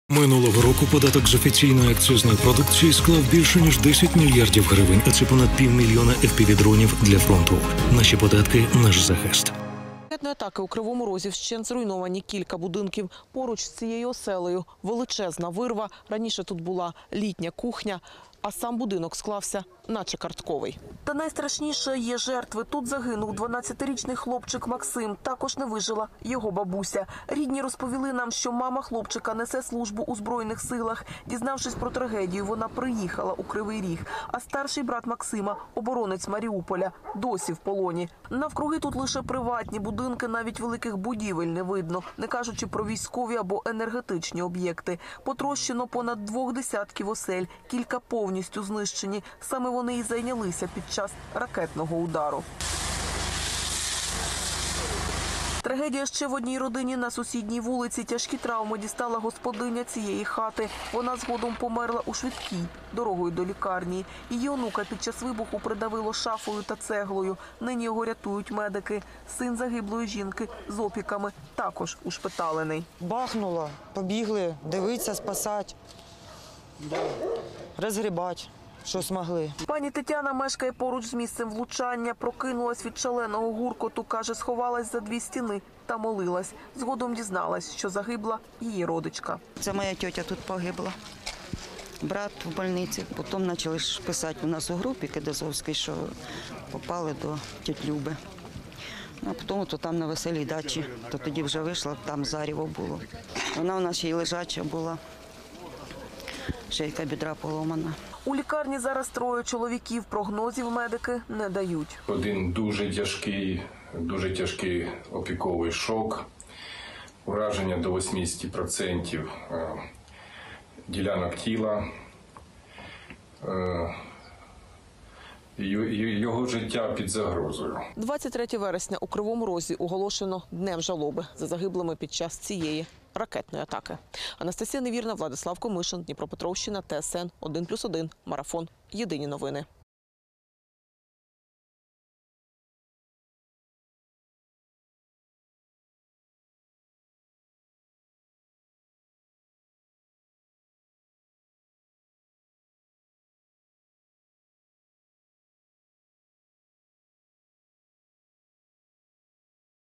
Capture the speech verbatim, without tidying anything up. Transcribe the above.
Минулого року податок з офіційної акцизної продукції склав більше ніж десять мільярдів гривень, а це понад півмільйона еф пі ві-дронів для фронту. Наші податки – наш захист. Ракетної атаки у Кривому Розі вщент зруйновані кілька будинків. Поруч з цією оселею величезна вирва. Раніше тут була літня кухня, а сам будинок склався наче картковий. Та найстрашніше є жертви. Тут загинув дванадцятирічний хлопчик Максим. Також не вижила його бабуся. Рідні розповіли нам, що мама хлопчика несе службу у Збройних силах. Дізнавшись про трагедію, вона приїхала у Кривий Ріг. А старший брат Максима, оборонець Маріуполя, досі в полоні. Навкруги тут лише приватні будинки, навіть великих будівель не видно, не кажучи про військові або енергетичні об'єкти. Потрощено понад двох десятків осель, кілька повністю знищені. Саме вони і зайнялися під час ракетного удару. Трагедія ще в одній родині на сусідній вулиці. Тяжкі травми дістала господиня цієї хати. Вона згодом померла у швидкій дорогою до лікарні. Її онука під час вибуху придавило шафою та цеглою. Нині його рятують медики. Син загиблої жінки з опіками також ушпиталений. Бахнуло, побігли, дивитися, спасати, розгрібати, що змогли. Пані Тетяна мешкає поруч з місцем влучання. Прокинулась від шаленого гуркоту, каже, сховалась за дві стіни та молилась. Згодом дізналась, що загибла її родичка. Це моя тьотя тут погибла, брат в больниці. Потім почали ж писати у нас у групі Кидазовській, що попали до тьоті Люби. А потім то там на веселій дачі, то тоді вже вийшла, там заріво було. Вона у нас ще й лежача була, шийка бідра поломана. У лікарні зараз троє чоловіків. Прогнозів медики не дають. Один дуже тяжкий, дуже тяжкий опіковий шок, ураження до вісімдесят відсотків ділянок тіла. Його життя під загрозою. двадцять третього вересня у Кривому Розі оголошено днем жалоби за загиблими під час цієї ракетної атаки. Анастасія Невірна, Владислав Комишин, Дніпропетровщина, Т С Н один плюс один, Марафон. Єдині новини.